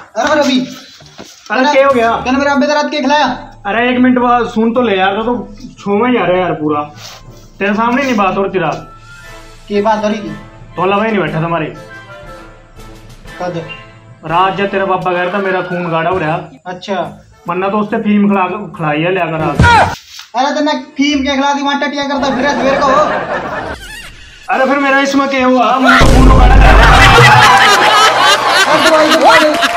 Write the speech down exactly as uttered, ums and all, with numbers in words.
अरे रवि, अरे क्या हो गया? क्या मेरे अब्बे रात के खिलाया? अरे एक मिनट बाद सुन तो ले यार, तो छो में ही आ रहा है यार पूरा। तेरे सामने नहीं बात हो रही रात की बात हो रही थी? तो लवा ही नहीं बैठा तुम्हारे कद रात जब तेरा पापा गया था मेरा खून गाढ़ा हो रहा। अच्छा, वरना तो उससे फिल्म खिला खिलाई है लिया कर। अरे तेने फीम के खिला दी, वहां टटिया करता फिर सवेर को। अरे फिर मेरा इसमें क्या हुआ? मुझे खून गाढ़ा